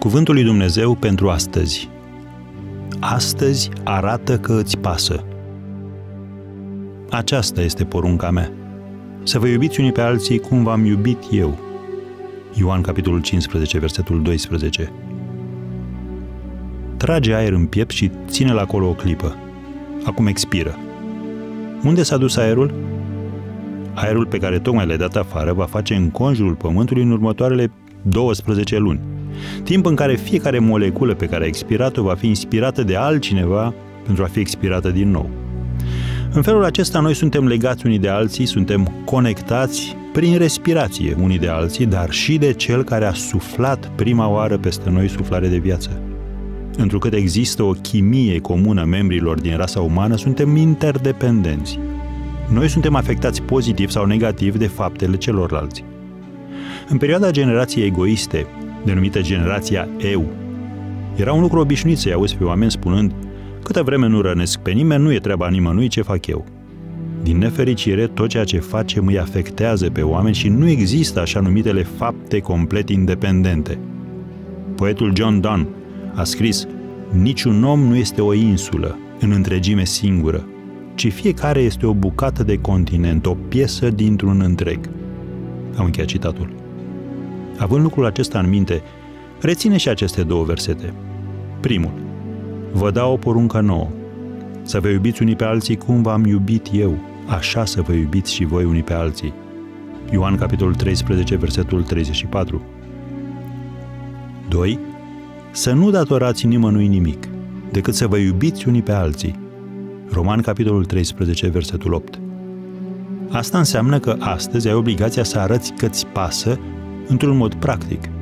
Cuvântul lui Dumnezeu pentru astăzi. Astăzi arată că îți pasă. Aceasta este porunca mea. Să vă iubiți unii pe alții cum v-am iubit eu. Ioan, capitolul 15, versetul 12. Trage aer în piept și ține-l acolo o clipă. Acum expiră. Unde s-a dus aerul? Aerul pe care tocmai l-ai dat afară va face înconjurul Pământului în următoarele 12 luni. Timp în care fiecare moleculă pe care a expirat-o va fi inspirată de altcineva pentru a fi expirată din nou. În felul acesta noi suntem legați unii de alții, suntem conectați prin respirație unii de alții, dar și de Cel care a suflat prima oară peste noi suflare de viață. Întrucât există o chimie comună membrilor din rasa umană, suntem interdependenți. Noi suntem afectați pozitiv sau negativ de faptele celorlalți. În perioada generației egoiste, denumită generația Eu, era un lucru obișnuit să-i auzi pe oameni spunând: câtă vreme nu rănesc pe nimeni, nu e treaba nimănui ce fac eu. Din nefericire, tot ceea ce facem îi afectează pe oameni și nu există așa numitele fapte complet independente. Poetul John Donne a scris: niciun om nu este o insulă în întregime singură, ci fiecare este o bucată de continent, o piesă dintr-un întreg. Am încheiat citatul. Având lucrul acesta în minte, reține și aceste două versete. Primul: vă dau o poruncă nouă, să vă iubiți unii pe alții cum v-am iubit eu, așa să vă iubiți și voi unii pe alții. Ioan, capitolul 13, versetul 34. 2. Să nu datorați nimănui nimic, decât să vă iubiți unii pe alții. Roman, capitolul 13, versetul 8. Asta înseamnă că astăzi ai obligația să arăți că îți pasă într-un mod practic.